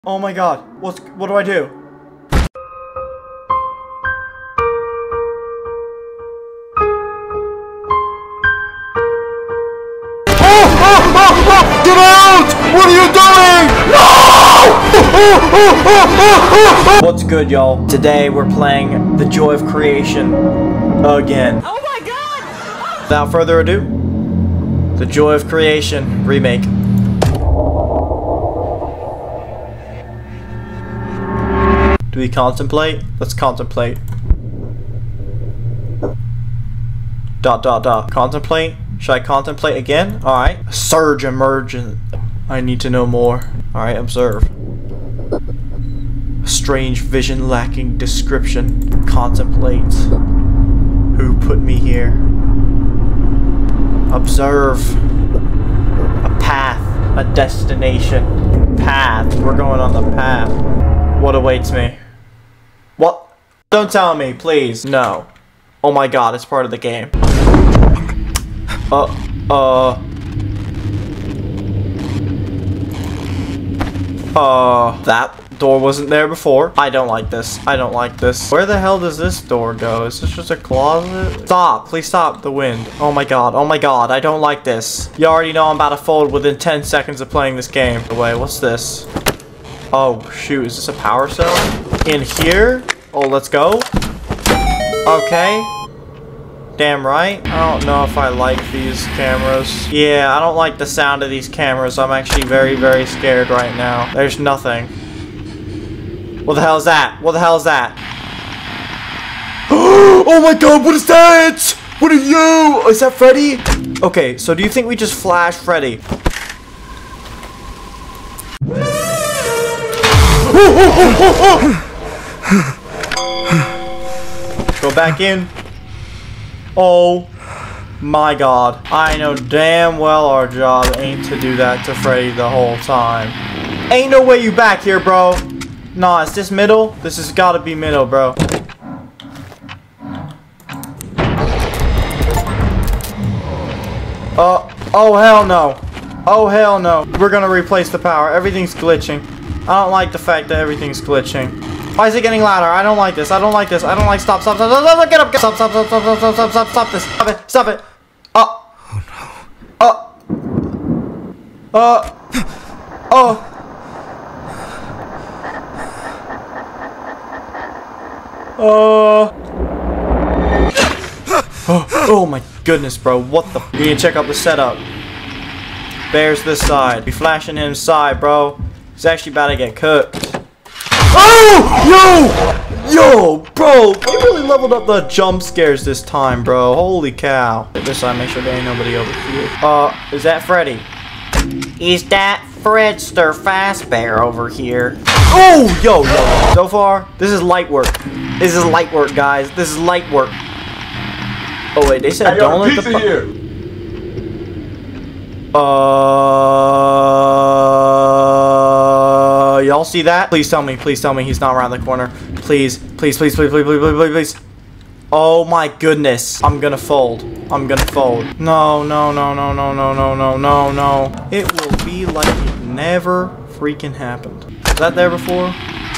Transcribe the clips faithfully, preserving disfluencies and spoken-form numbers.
Oh my god, what's what do I do? Oh, oh, oh, oh, get out! What are you doing? No! What's good, y'all? Today we're playing The Joy of Creation again. Oh my god! Without further ado, The Joy of Creation remake. Do we contemplate? Let's contemplate. Dot dot dot. Contemplate? Should I contemplate again? Alright. Surge emergent. I need to know more. Alright, observe. Strange vision lacking description. Contemplate. Who put me here? Observe. A path. A destination. Path. We're going on the path. What awaits me? What? Don't tell me, please. No. Oh my god, it's part of the game. Uh, uh. Uh, that door wasn't there before. I don't like this. I don't like this. Where the hell does this door go? Is this just a closet? Stop. Please stop the wind. Oh my god. Oh my god. I don't like this. You already know I'm about to fold within ten seconds of playing this game. Wait, what's this? Oh, shoot. Is this a power cell? In here? Oh, let's go. Okay. Damn right. I don't know if I like these cameras. Yeah, I don't like the sound of these cameras. I'm actually very, very scared right now. There's nothing. What the hell is that? What the hell is that? Oh my god, what is that? What are you? Is that Freddy? Okay, so do you think we just flash Freddy? Go back in. Oh my god. I know damn well our job ain't to do that to Freddy the whole time. Ain't no way you back here, bro. Nah, is this middle? This has gotta be middle, bro. Uh, oh hell no. Oh hell no. We're gonna replace the power. Everything's glitching. I don't like the fact that everything's glitching. Why is it getting louder? I don't like this. I don't like this. I don't like. Stop! Stop! Stop! Stop! Stop! Get up! Stop! Stop! Stop! Stop! Stop! Stop! Stop! Stop! Stop this! Stop it! Stop it! Oh! Oh no! Uh! Uh! Oh! Uh! Oh my goodness, bro! What the? We need to check out the setup. Bears this side. Be flashing inside, bro. He's actually about to get cooked. Oh! Yo! Yo, bro! You really leveled up the jump scares this time, bro. Holy cow. This side, make sure there ain't nobody over here. Uh, is that Freddy? Is that Fredster Fazbear over here? Oh! Yo, yo. So far, this is light work. This is light work, guys. This is light work. Oh, wait, they said don't let the... Here. Uh, y'all see that? Please tell me, please tell me he's not around the corner. Please, please, please, please, please, please, please, please, please. Oh my goodness. I'm gonna fold. I'm gonna fold. No, no, no, no, no, no, no, no, no, no. It will be like it never freaking happened. Was that there before?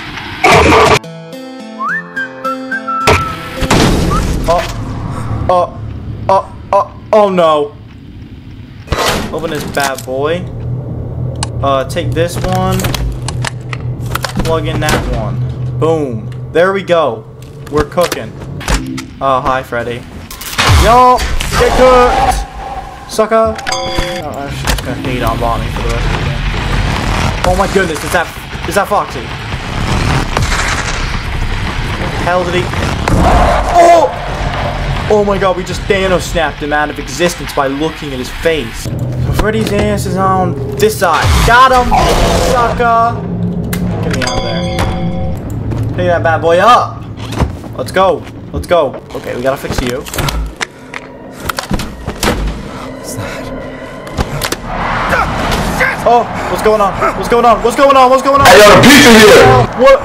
Oh, oh, oh, oh, oh no. Open this bad boy. Uh, take this one. Plug in that one. Boom. There we go. We're cooking. Oh, hi, Freddy. Yo, get cooked, sucker. Oh, I'm just gonna hate on Bonnie for the rest of the game. Oh my goodness, is that is that Foxy? What the hell did he? Oh! Oh my god, we just Thanos snapped him out of existence by looking at his face. Freddy's ass is on this side. Got him, sucker. Get me out of there. Pick that bad boy up. Let's go. Let's go. Okay, we gotta fix you. What's that? Oh, what's going on? What's going on? What's going on? What's going on? I got a pizza here. What?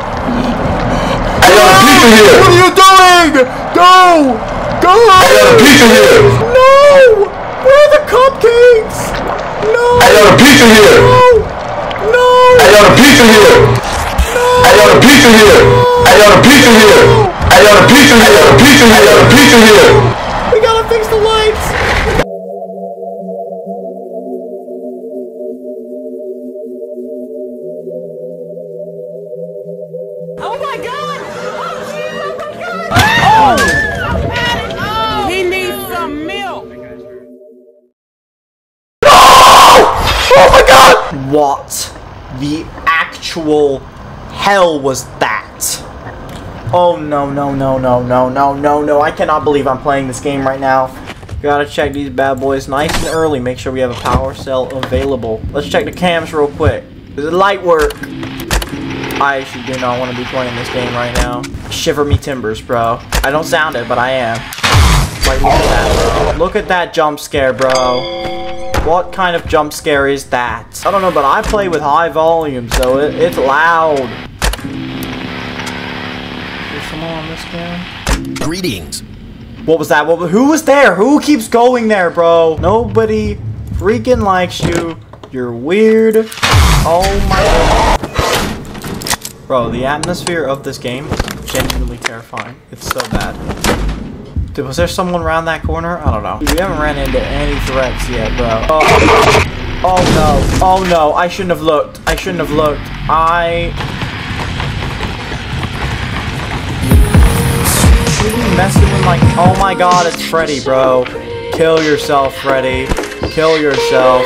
I got a pizza here. What are you doing? Go! Go! I got a pizza here. No! Where are the cupcakes? No! I got a pizza here. No! No! I got a pizza here! I got a pizza here! I got a pizza here! I got a pizza here! I got a pizza here! I got a pizza here! We gotta fix the lights! Oh my god! Oh jeez, oh my god! Oh! He needs some milk! Oh my god! What the actual hell was that? Oh no, no, no, no, no, no, no, no. I cannot believe I'm playing this game right now. Gotta check these bad boys nice and early. Make sure we have a power cell available. Let's check the cams real quick. Does the light work? I actually do not want to be playing this game right now. Shiver me timbers, bro. I don't sound it, but I am. Like, look at that, bro. Look at that jump scare, bro. What kind of jump scare is that? I don't know, but I play with high volume, so it, it's loud. Is there someone on this game? Greetings. What was that? What, who was there? Who keeps going there, bro? Nobody freaking likes you. You're weird. Oh my god. Bro, the atmosphere of this game is genuinely terrifying. It's so bad. Dude, was there someone around that corner? I don't know. Dude, we haven't ran into any threats yet, bro. Oh, oh no. Oh no. I shouldn't have looked. I shouldn't have looked. I... Should we messing with like... Oh my god, it's Freddy, bro. Kill yourself, Freddy. Kill yourself.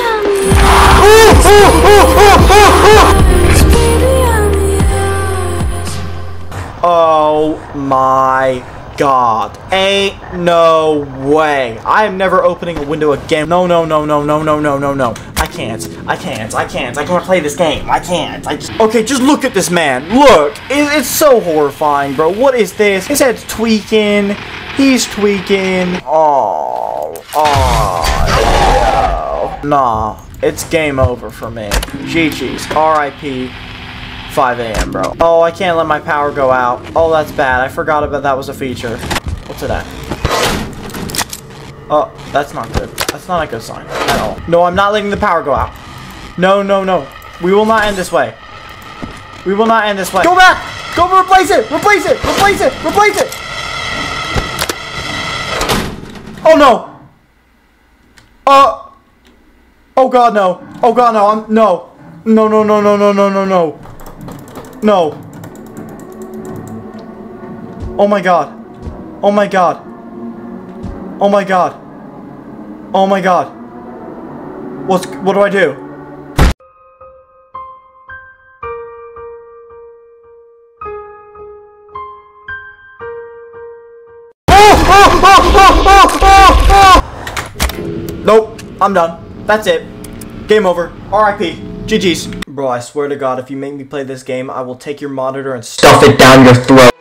Oh my god. Ain't no way. I am never opening a window again. No, no, no, no, no, no, no, no, no. I can't. I can't. I can't. I can't play this game. I can't. I just... Okay, just look at this man. Look. It, it's so horrifying, bro. What is this? His head's tweaking. He's tweaking. Oh. Oh. No. Nah. It's game over for me. G G's. R I P five A M, bro. Oh, I can't let my power go out. Oh, that's bad. I forgot about that was a feature. What's it at? Oh, that's not good. That's not a good sign at all. No, I'm not letting the power go out. No, no, no. We will not end this way. We will not end this way. Go back! Go replace it! Replace it! Replace it! Replace it! Oh, no! Uh... Oh, God, no. Oh, God, no. I'm... No. No, no, no, no, no, no, no, no. No. Oh my god. Oh my god. Oh my god. Oh my god. What's what do I do? Nope. I'm done. That's it. Game over. R I P G G's. Bro, I swear to God, if you make me play this game, I will take your monitor and stuff it down your throat.